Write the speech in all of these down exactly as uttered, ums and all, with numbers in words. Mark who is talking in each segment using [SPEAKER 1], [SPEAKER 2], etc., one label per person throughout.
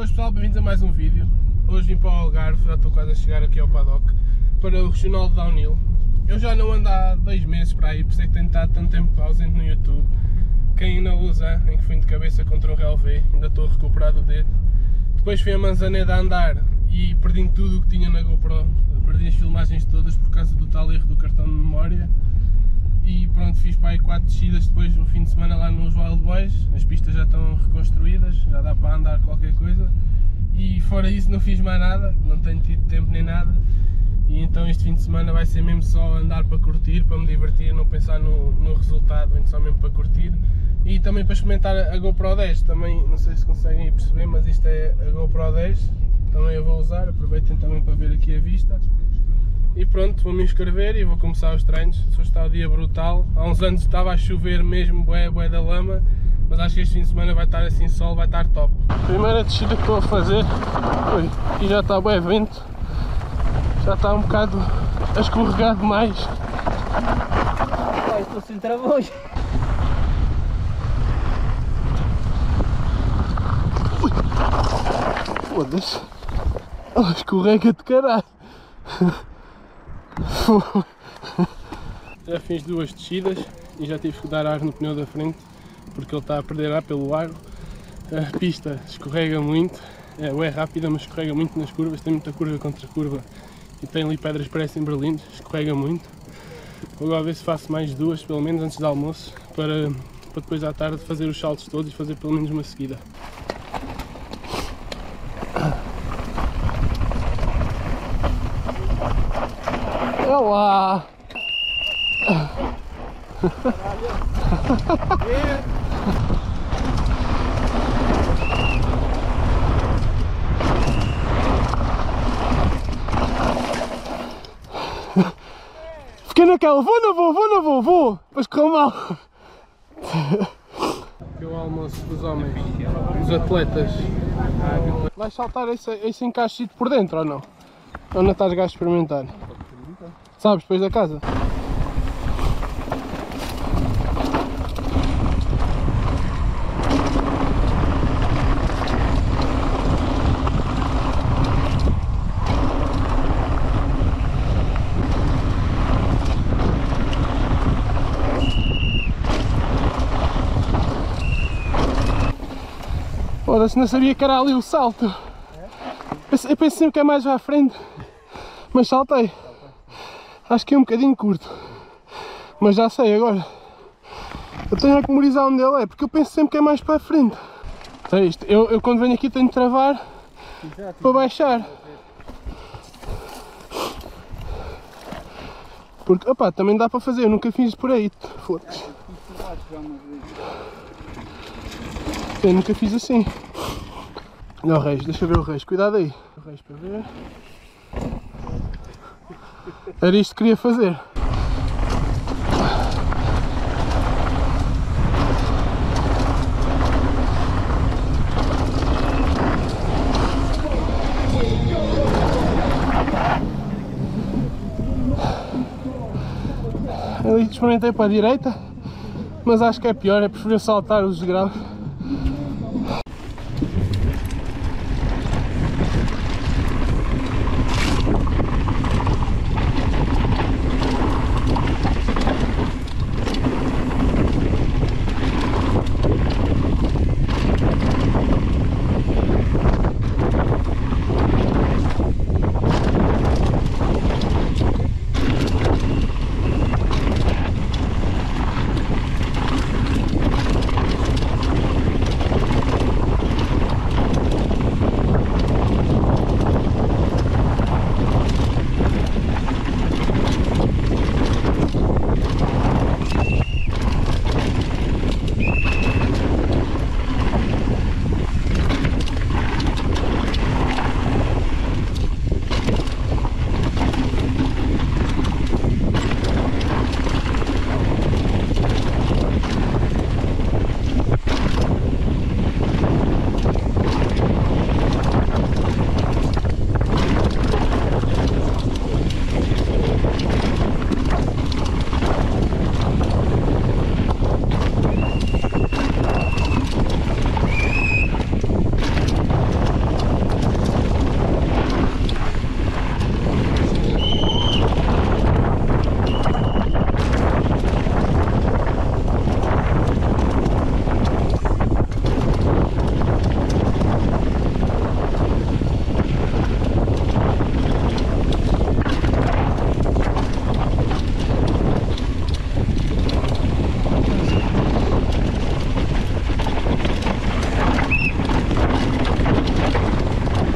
[SPEAKER 1] Boas pessoal, bem-vindos a mais um vídeo. Hoje vim para o Algarve, já estou quase a chegar aqui ao paddock para o Regional de Downhill. Eu já não ando há dois meses para aí, por isso é que tenho estado tanto tempo ausente no YouTube. Quem ainda usa, em que fui de cabeça contra um Real V, ainda estou a recuperar do dedo. Depois fui a Manzaneda a andar e perdi tudo o que tinha na GoPro, perdi as filmagens todas por causa do tal erro do cartão de memória. E pronto, fiz para aí quatro descidas depois no fim de semana lá nos Wild Boys. As pistas já estão reconstruídas, já dá para andar qualquer coisa. E fora isso não fiz mais nada, não tenho tido tempo nem nada. E então este fim de semana vai ser mesmo só andar para curtir, para me divertir, não pensar no, no resultado, só mesmo para curtir. E também para experimentar a GoPro dez, também não sei se conseguem perceber, mas isto é a GoPro dez, também eu vou usar, aproveitem também para ver aqui a vista. E pronto, vou me inscrever e vou começar os treinos. Hoje está o dia brutal. Há uns anos estava a chover mesmo, bué, bué da lama, mas acho que este fim de semana vai estar assim sol, vai estar top. Primeira descida que estou a fazer, ui, aqui já está bué vento, já está um bocado a escorregar demais.
[SPEAKER 2] Ai, estou sem travões.
[SPEAKER 1] Foda-se, oh, escorrega de caralho. Já fiz duas descidas e já tive que dar ar no pneu da frente porque ele está a perder ar pelo aro. A pista escorrega muito, é, é rápida, mas escorrega muito nas curvas, tem muita curva contra curva e tem ali pedras parecem berlindes, escorrega muito. Vou agora ver se faço mais duas, pelo menos antes do almoço, para, para depois à tarde fazer os saltos todos e fazer pelo menos uma seguida. Olá! Fiquei naquela, vou, não vou, vou, não vou, vou! Depois correu mal! Aqui o almoço dos homens, dos atletas. Vais saltar esse, esse encaixito por dentro ou não? Ou não estás a experimentar? Sabes, depois da casa? Foda-se, não sabia que era ali o salto. Eu pensei sempre que é mais à frente, mas saltei. Acho que é um bocadinho curto, mas já sei agora. Eu tenho a memorizar onde ele é, porque eu penso sempre que é mais para a frente. Então é isto, eu, eu quando venho aqui tenho de travar para baixar. Porque, opá, também dá para fazer, eu nunca fiz por aí. Foda-se. Eu nunca fiz assim. Olha o Reis, deixa eu ver o Reis, cuidado aí. O Reis para ver. Era isto que queria fazer. Ali experimentei para a direita, mas acho que é pior, é preferir saltar os degraus.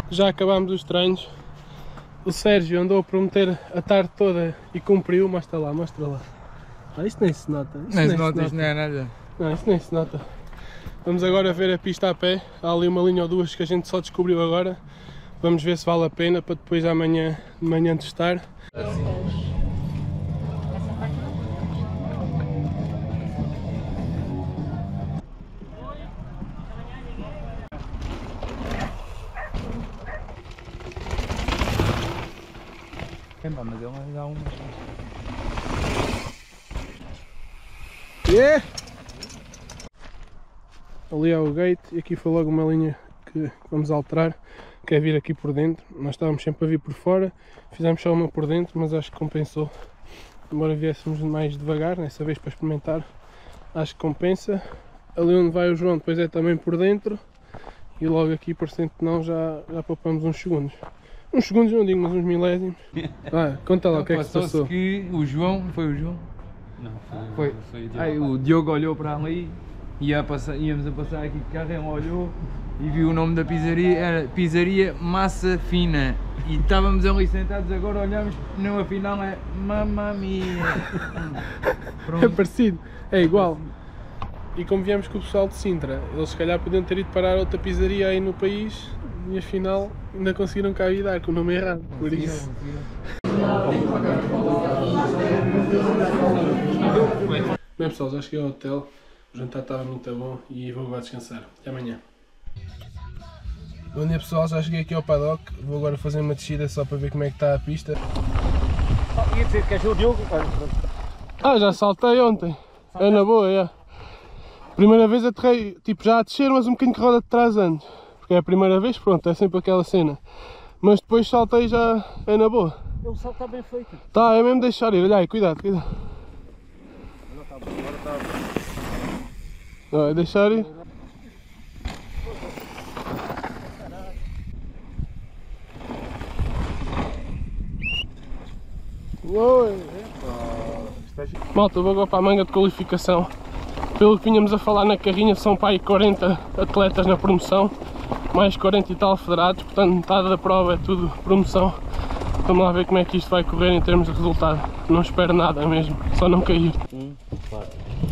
[SPEAKER 1] Já acabámos os treinos. O Sérgio andou a prometer a tarde toda e cumpriu. Mostra lá, mostra lá. Ah, isto nem se nota. Isto
[SPEAKER 3] nem
[SPEAKER 1] nem
[SPEAKER 3] se nota, isto não é nada.
[SPEAKER 1] Não, isto nem se nota. Vamos agora ver a pista a pé. Há ali uma linha ou duas que a gente só descobriu agora. Vamos ver se vale a pena para depois amanhã de manhã testar.
[SPEAKER 3] É, mas ele vai dar uma.
[SPEAKER 1] Yeah. Ali é o gate e aqui foi logo uma linha que vamos alterar, que é vir aqui por dentro. Nós estávamos sempre a vir por fora, fizemos só uma por dentro, mas acho que compensou. Embora viéssemos mais devagar, nessa vez para experimentar, acho que compensa. Ali onde vai o João depois é também por dentro e logo aqui parecendo que não, já, já poupamos uns segundos. Uns segundos não digo, mas uns milésimos. Ah, conta lá não, o que é que se passou.
[SPEAKER 3] Que o João, foi o João?
[SPEAKER 2] Não,
[SPEAKER 3] foi.
[SPEAKER 2] foi, foi
[SPEAKER 3] Aí, o Diogo olhou para ali, ia a passar, íamos a passar aqui de carro, ele olhou e viu o nome da pizzaria, era Pizzaria Massa Fina. E estávamos ali sentados, agora olhamos, não, afinal é Mamma Mia.
[SPEAKER 1] É parecido, é igual. E como viemos com o pessoal de Sintra, eles se calhar podiam ter ido parar a outra pizzaria aí no país e afinal ainda conseguiram cá ir dar com o nome errado, por isso. Bem pessoal, já cheguei ao hotel, o jantar estava muito bom e vou agora descansar. Até amanhã. Bom dia pessoal, já cheguei aqui ao paddock, vou agora fazer uma descida só para ver como é que está a pista.
[SPEAKER 2] Ia dizer que és o Diogo?
[SPEAKER 1] Ah, já saltei ontem, é na boa, é. Primeira vez aterrei, tipo já a descer, mas um bocadinho de roda de trás antes. Porque é a primeira vez, pronto, é sempre aquela cena. Mas depois saltei já é na boa.
[SPEAKER 2] O salto está bem feito.
[SPEAKER 1] Tá, é mesmo deixar ir, olha aí, cuidado, cuidado. Não, é deixar ir. Oi. Malta, vou agora para a manga de qualificação. Pelo que vínhamos a falar na carrinha, são para aí quarenta atletas na promoção, mais quarenta e tal federados, portanto metade da prova é tudo promoção. Vamos lá ver como é que isto vai correr em termos de resultado. Não espero nada mesmo, só não cair.
[SPEAKER 2] Hum, claro.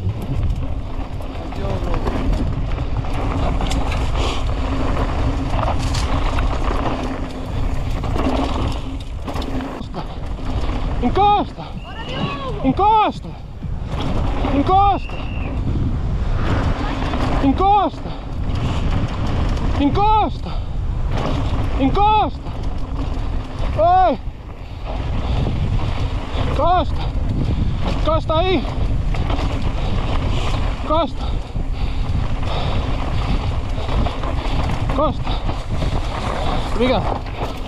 [SPEAKER 1] Encosta! Encosta! Encosta! Encosta! Encosta! Encosta! Oi! Encosta! Encosta aí! Encosta! Encosta! Obrigado!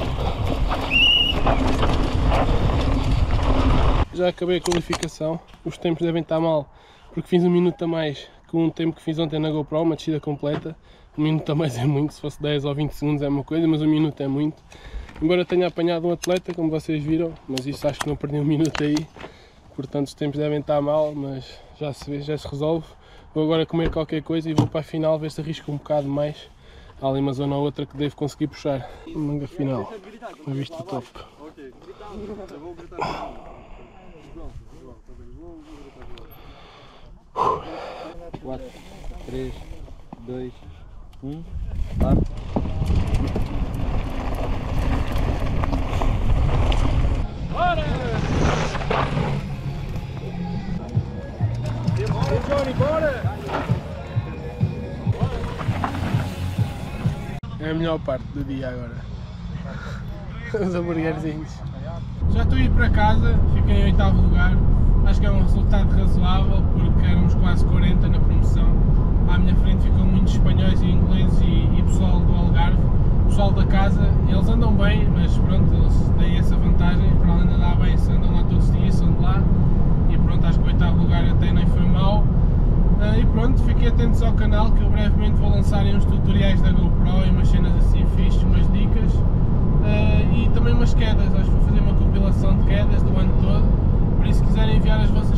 [SPEAKER 1] Já acabei a qualificação, os tempos devem estar mal porque fiz um minuto a mais com um tempo que fiz ontem na GoPro, uma descida completa. Um minuto a mais é muito, se fosse dez ou vinte segundos é uma coisa, mas um minuto é muito. Embora tenha apanhado um atleta, como vocês viram, mas isso acho que não perdi um minuto aí. Portanto os tempos devem estar mal, mas já se vê, já se resolve. Vou agora comer qualquer coisa e vou para a final ver se arrisco um bocado mais. Há ali uma zona ou outra que devo conseguir puxar. Manga final, a vista top.
[SPEAKER 2] quatro, três, dois, um, para. Bora! Johnny, bora!
[SPEAKER 1] É a melhor parte do dia agora. Os hambúrguerzinhos. Já estou a ir para casa, fiquei em oitavo lugar. Acho que é um resultado razoável porque éramos quase quarenta na promoção. À minha frente ficam muitos espanhóis e ingleses e, e pessoal do Algarve. Pessoal da casa, eles andam bem, mas pronto, eles têm essa vantagem. Para além de andar bem, andam lá todos os dias, são de lá. E pronto, acho que o oitavo lugar até nem foi mau. Uh, e pronto, fiquem atentos ao canal que eu brevemente vou lançar uns tutoriais da GoPro e umas cenas assim fixes, umas dicas. Uh, e também umas quedas, acho que vou fazer uma compilação de quedas do ano todo. Por isso, se quiserem enviar as vossas